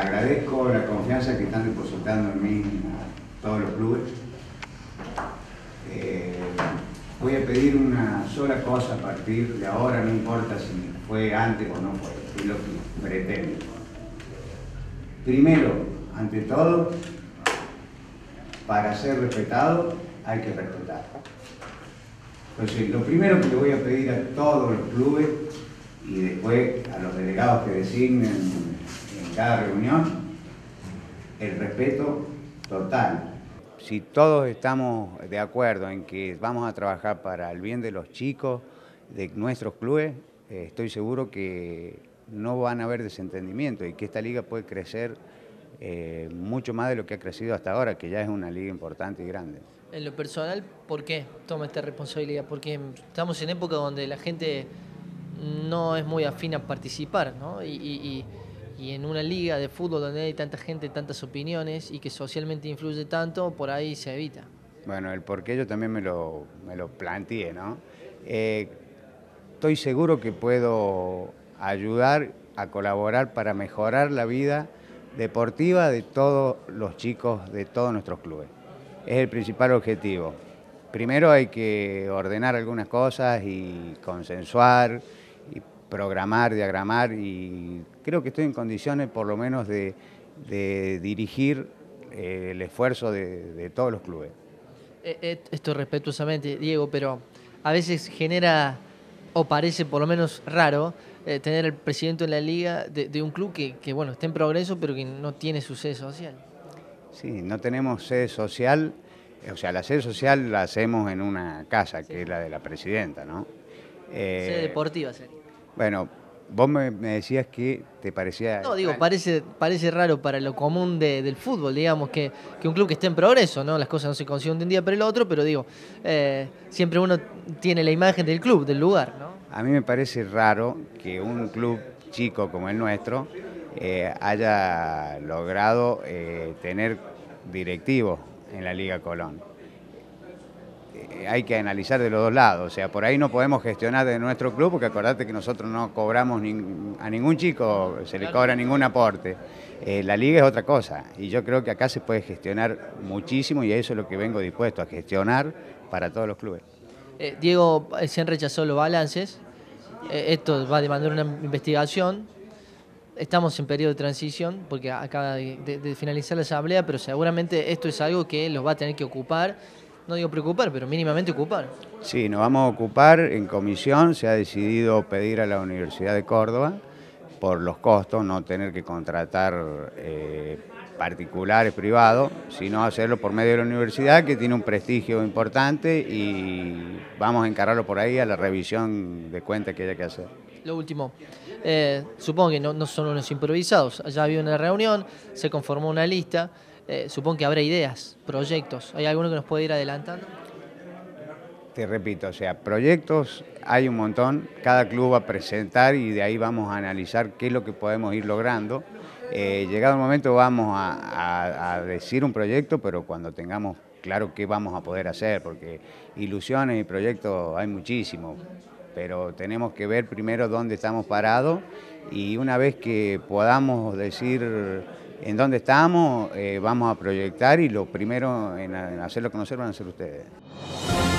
Agradezco la confianza que están depositando en mí a todos los clubes. Voy a pedir una sola cosa a partir de ahora, no importa si fue antes o no fue, es lo que pretendo. Primero, ante todo, para ser respetado hay que respetar. Entonces, lo primero que le voy a pedir a todos los clubes y después a los delegados que designen en cada reunión, el respeto total. Si todos estamos de acuerdo en que vamos a trabajar para el bien de los chicos, de nuestros clubes, estoy seguro que no van a haber desentendimiento y que esta liga puede crecer mucho más de lo que ha crecido hasta ahora, que ya es una liga importante y grande. En lo personal, ¿por qué toma esta responsabilidad? Porque estamos en época donde la gente no es muy afín a participar, ¿no? Y en una liga de fútbol donde hay tanta gente, tantas opiniones y que socialmente influye tanto, por ahí se evita. Bueno, el porqué yo también me lo planteé, ¿no? Estoy seguro que puedo ayudar a colaborar para mejorar la vida deportiva de todos los chicos de todos nuestros clubes. Es el principal objetivo. Primero hay que ordenar algunas cosas y consensuar, y programar, diagramar, y creo que estoy en condiciones por lo menos de dirigir el esfuerzo de todos los clubes. Esto respetuosamente, Diego, pero a veces genera, o parece por lo menos raro, tener el presidente de la liga de un club que, bueno, está en progreso, pero que no tiene su sede social. Sí, no tenemos sede social, o sea, la sede social la hacemos en una casa, que es la de la presidenta, ¿no? Sede deportiva sería. Bueno, vos me decías que te parecía... No, digo, parece raro para lo común del fútbol, digamos, que un club que esté en progreso, ¿no? Las cosas no se consiguen de un día para el otro, pero digo, siempre uno tiene la imagen del club, del lugar, ¿no? A mí me parece raro que un club chico como el nuestro haya logrado tener directivos en la Liga Colón. Hay que analizar de los dos lados, o sea, por ahí no podemos gestionar de nuestro club, porque acordate que nosotros no cobramos a ningún chico, se le cobra ningún aporte. La liga es otra cosa, y yo creo que acá se puede gestionar muchísimo, y eso es lo que vengo dispuesto a gestionar para todos los clubes. Diego, se han rechazado los balances, esto va a demandar una investigación, estamos en periodo de transición, porque acaba de finalizar la asamblea, pero seguramente esto es algo que los va a tener que ocupar. No digo preocupar, pero mínimamente ocupar. Sí, nos vamos a ocupar en comisión. Se ha decidido pedir a la Universidad de Córdoba, por los costos, no tener que contratar particulares, privados, sino hacerlo por medio de la universidad, que tiene un prestigio importante, y vamos a encararlo por ahí a la revisión de cuentas que haya que hacer. Lo último, supongo que no son unos improvisados. Ya había una reunión, se conformó una lista. Supongo que habrá ideas, proyectos. ¿Hay alguno que nos puede ir adelantando? Te repito, o sea, proyectos hay un montón, cada club va a presentar y de ahí vamos a analizar qué es lo que podemos ir logrando. Llegado el momento vamos a decir un proyecto, pero cuando tengamos claro qué vamos a poder hacer, porque ilusiones y proyectos hay muchísimos, pero tenemos que ver primero dónde estamos parados, y una vez que podamos decir en dónde estamos, vamos a proyectar, y lo primero en hacerlo conocer van a ser ustedes.